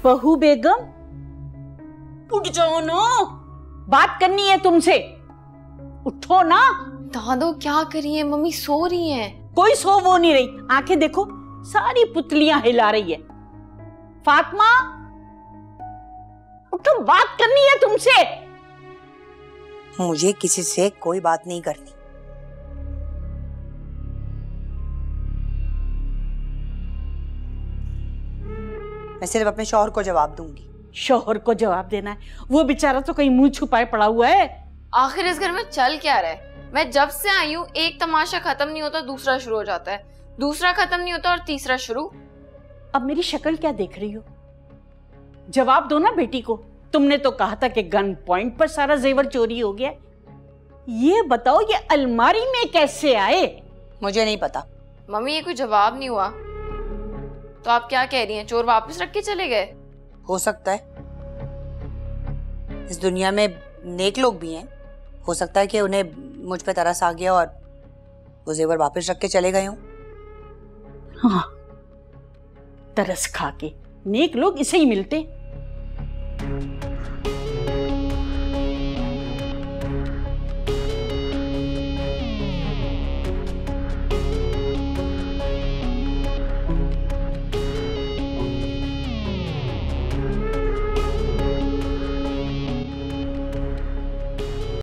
बहू बेगम, उठ जाओ ना, बात करनी है तुमसे, उठो ना। दादो क्या करिए, मम्मी सो रही हैं। कोई सो वो नहीं रही, आंखें देखो सारी पुतलियां हिला रही है। फातिमा उठो, बात करनी है तुमसे। मुझे किसी से कोई बात नहीं करनी। मैं सिर्फ अपने शौहर को जवाब दूंगी। शौहर को जवाब देना है? वो बेचारा तो कहीं मुंह छुपाए पड़ा हुआ है। आखिर इस घर में चल क्या रहा है? मैं जब से आई हूँ एक तमाशा खत्म नहीं होता दूसरा शुरू हो जाता है, दूसरा खत्म नहीं होता और तीसरा शुरू। अब मेरी शक्ल क्या देख रही हो? जवाब दो ना बेटी को। तुमने तो कहा था कि गन पॉइंट पर सारा जेवर चोरी हो गया। ये बताओ ये अलमारी में कैसे आए? मुझे नहीं पता। मम्मी ये कोई जवाब नहीं हुआ तो आप क्या कह रही हैं? चोर वापस रख के चले गए? हो सकता है, इस दुनिया में नेक लोग भी हैं। हो सकता है कि उन्हें मुझ पे तरस आ गया और वो जेवर वापस रख के चले गए हों। हाँ, तरस खा के नेक लोग इसे ही मिलते।